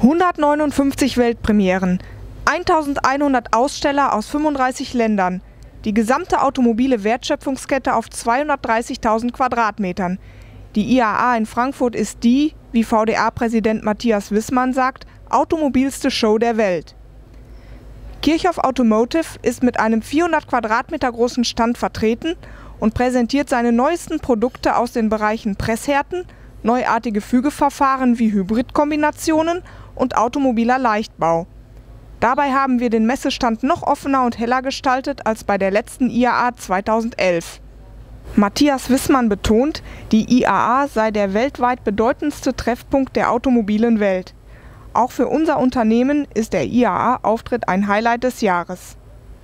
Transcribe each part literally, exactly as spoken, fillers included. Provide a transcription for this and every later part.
hundertneunundfünfzig Weltpremieren, eintausendeinhundert Aussteller aus fünfunddreißig Ländern, die gesamte automobile Wertschöpfungskette auf zweihundertdreißigtausend Quadratmetern. Die I A A in Frankfurt ist die, wie V D A-Präsident Matthias Wissmann sagt, automobilste Show der Welt. Kirchhoff Automotive ist mit einem vierhundert Quadratmeter großen Stand vertreten und präsentiert seine neuesten Produkte aus den Bereichen Presshärten, neuartige Fügeverfahren wie Hybridkombinationen und automobiler Leichtbau. Dabei haben wir den Messestand noch offener und heller gestaltet als bei der letzten I A A zweitausendelf. Matthias Wissmann betont, die I A A sei der weltweit bedeutendste Treffpunkt der automobilen Welt. Auch für unser Unternehmen ist der I A A-Auftritt ein Highlight des Jahres.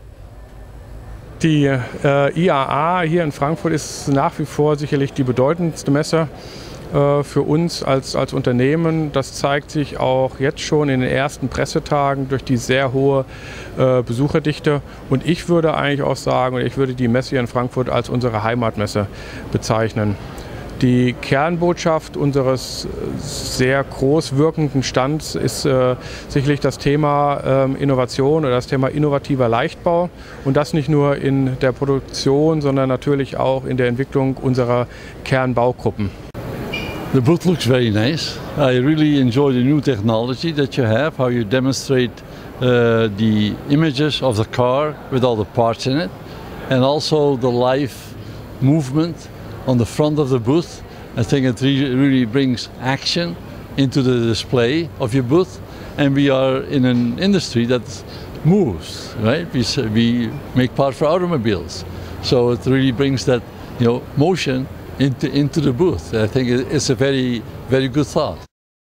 Die äh, I A A hier in Frankfurt ist nach wie vor sicherlich die bedeutendste Messe äh, für uns als, als Unternehmen. Das zeigt sich auch jetzt schon in den ersten Pressetagen durch die sehr hohe äh, Besucherdichte. Und ich würde eigentlich auch sagen, ich würde die Messe hier in Frankfurt als unsere Heimatmesse bezeichnen. Die Kernbotschaft unseres sehr groß wirkenden Stands ist äh, sicherlich das Thema äh, Innovation oder das Thema innovativer Leichtbau. Und das nicht nur in der Produktion, sondern natürlich auch in der Entwicklung unserer Kernbaugruppen. The booth looks very nice. I really enjoy the new technology that you have, how you demonstrate uh, the images of the car with all the parts in it, and also the live movement on the front of the booth. I think it re really brings action into the display of your booth, and we are in an industry that moves, right? We, we make parts for automobiles, so it really brings that, you know, motion into, into the booth. I think it's a very, very good thought.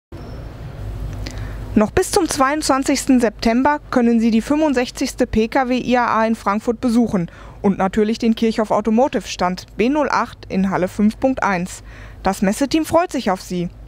Noch bis zum zweiundzwanzigsten September können Sie die fünfundsechzigste P K W-I A A in Frankfurt besuchen und natürlich den Kirchhoff Automotive Stand B null acht in Halle fünf Punkt eins. Das Messeteam freut sich auf Sie.